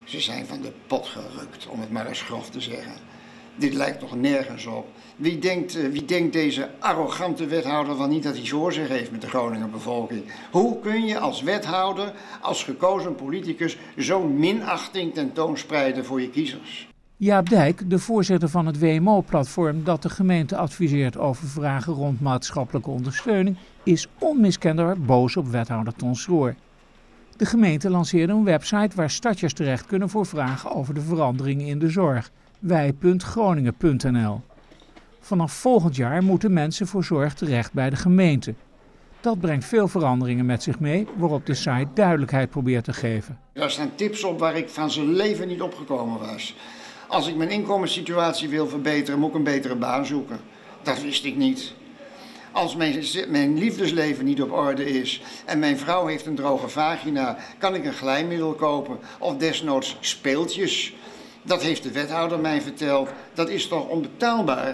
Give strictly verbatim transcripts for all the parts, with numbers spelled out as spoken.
Ze zijn van de pot gerukt, om het maar eens grof te zeggen. Dit lijkt toch nergens op. Wie denkt, wie denkt deze arrogante wethouder wel niet dat hij voor zich heeft met de Groninger bevolking? Hoe kun je als wethouder, als gekozen politicus, zo'n minachting tentoonspreiden voor je kiezers? Jaap Dijk, de voorzitter van het W M O-platform dat de gemeente adviseert over vragen rond maatschappelijke ondersteuning, is onmiskenbaar boos op wethouder Ton Schroer. De gemeente lanceerde een website waar starters terecht kunnen voor vragen over de veranderingen in de zorg. wij punt groningen punt n l. Vanaf volgend jaar moeten mensen voor zorg terecht bij de gemeente. Dat brengt veel veranderingen met zich mee, waarop de site duidelijkheid probeert te geven. Daar staan tips op waar ik van zijn leven niet opgekomen was. Als ik mijn inkomenssituatie wil verbeteren, moet ik een betere baan zoeken. Dat wist ik niet. Als mijn, mijn liefdesleven niet op orde is en mijn vrouw heeft een droge vagina, kan ik een glijmiddel kopen of desnoods speeltjes. Dat heeft de wethouder mij verteld. Dat is toch onbetaalbaar?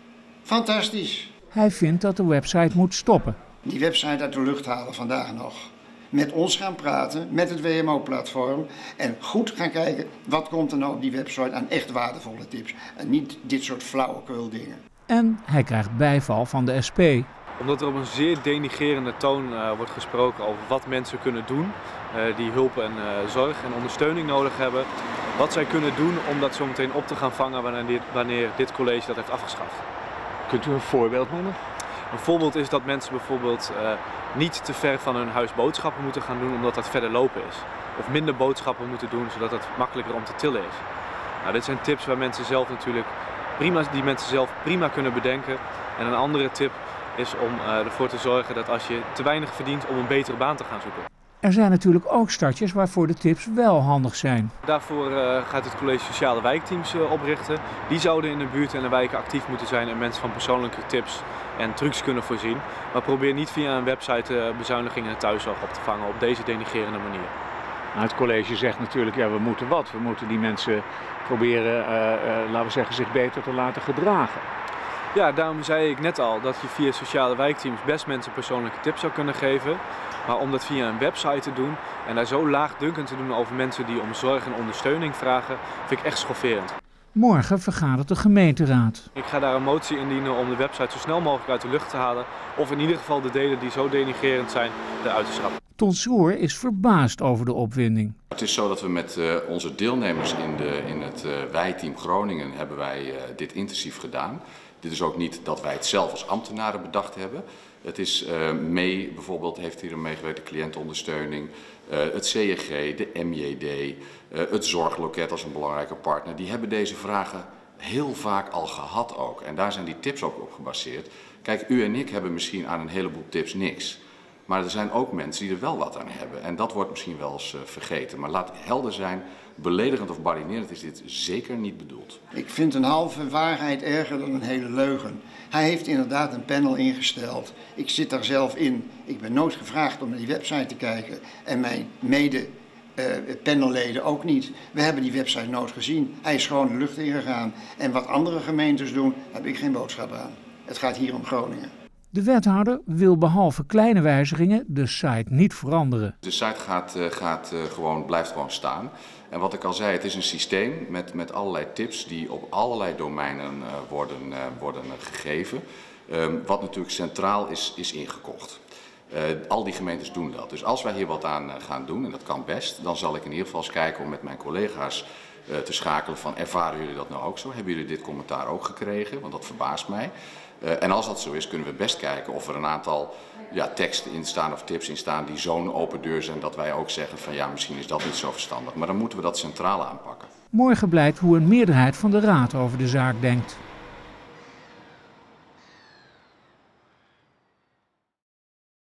Fantastisch. Hij vindt dat de website moet stoppen. Die website uit de lucht halen vandaag nog. Met ons gaan praten, met het W M O-platform en goed gaan kijken wat komt er nou op die website aan echt waardevolle tips. En niet dit soort flauwekul dingen. En hij krijgt bijval van de S P. Omdat er op een zeer denigrerende toon uh, wordt gesproken over wat mensen kunnen doen uh, die hulp en uh, zorg en ondersteuning nodig hebben. Wat zij kunnen doen om dat zo meteen op te gaan vangen wanneer dit, wanneer dit college dat heeft afgeschaft. Kunt u een voorbeeld noemen? Een voorbeeld is dat mensen bijvoorbeeld uh, niet te ver van hun huis boodschappen moeten gaan doen omdat dat verder lopen is. Of minder boodschappen moeten doen zodat het makkelijker om te tillen is. Nou, dit zijn tips waar mensen zelf natuurlijk prima, die mensen zelf prima kunnen bedenken. En een andere tip is om uh, ervoor te zorgen dat als je te weinig verdient om een betere baan te gaan zoeken. Er zijn natuurlijk ook startjes waarvoor de tips wel handig zijn. Daarvoor uh, gaat het college sociale wijkteams uh, oprichten. Die zouden in de buurt en de wijken actief moeten zijn en mensen van persoonlijke tips en trucs kunnen voorzien. Maar probeer niet via een website uh, bezuinigingen en thuiszorg op te vangen op deze denigrerende manier. Nou, het college zegt natuurlijk, ja, we moeten wat. We moeten die mensen proberen, uh, uh, laten we zeggen, zich beter te laten gedragen. Ja, daarom zei ik net al dat je via sociale wijkteams best mensen persoonlijke tips zou kunnen geven. Maar om dat via een website te doen en daar zo laagdunkend te doen over mensen die om zorg en ondersteuning vragen, vind ik echt schofferend. Morgen vergadert de gemeenteraad. Ik ga daar een motie indienen om de website zo snel mogelijk uit de lucht te halen. Of in ieder geval de delen die zo denigrerend zijn, eruit te schrappen. Ton Schroer is verbaasd over de opwinding. Het is zo dat we met uh, onze deelnemers in, de, in het uh, wijteam Groningen hebben wij uh, dit intensief gedaan. Dit is ook niet dat wij het zelf als ambtenaren bedacht hebben. Het is uh, mee, bijvoorbeeld heeft hier meegewerkt de cliëntenondersteuning, uh, het C J G, de M J D, uh, het zorgloket als een belangrijke partner. Die hebben deze vragen heel vaak al gehad ook. En daar zijn die tips ook op gebaseerd. Kijk, u en ik hebben misschien aan een heleboel tips niks. Maar er zijn ook mensen die er wel wat aan hebben. En dat wordt misschien wel eens uh, vergeten. Maar laat helder zijn, beledigend of barinerend is dit zeker niet bedoeld. Ik vind een halve waarheid erger dan een hele leugen. Hij heeft inderdaad een panel ingesteld. Ik zit daar zelf in. Ik ben nooit gevraagd om naar die website te kijken. En mijn mede uh, panelleden ook niet. We hebben die website nooit gezien. Hij is gewoon de lucht ingegaan. En wat andere gemeentes doen, heb ik geen boodschap aan. Het gaat hier om Groningen. De wethouder wil behalve kleine wijzigingen de site niet veranderen. De site gaat, uh, gaat, uh, gewoon, blijft gewoon staan. En wat ik al zei, het is een systeem met, met allerlei tips die op allerlei domeinen uh, worden, uh, worden uh, gegeven. Um, wat natuurlijk centraal is, is ingekocht. Uh, al die gemeentes doen dat. Dus als wij hier wat aan uh, gaan doen, en dat kan best, dan zal ik in ieder geval eens kijken om met mijn collega's uh, te schakelen van ervaren jullie dat nou ook zo? Hebben jullie dit commentaar ook gekregen? Want dat verbaast mij. Uh, en als dat zo is, kunnen we best kijken of er een aantal ja, teksten in staan of tips in staan die zo'n open deur zijn dat wij ook zeggen van ja, misschien is dat niet zo verstandig. Maar dan moeten we dat centraal aanpakken. Morgen blijkt hoe een meerderheid van de raad over de zaak denkt.